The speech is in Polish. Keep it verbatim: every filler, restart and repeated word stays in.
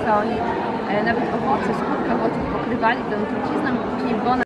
to oni nawet owoce, skórkę owoców pokrywali tą trucizną, później, bo ona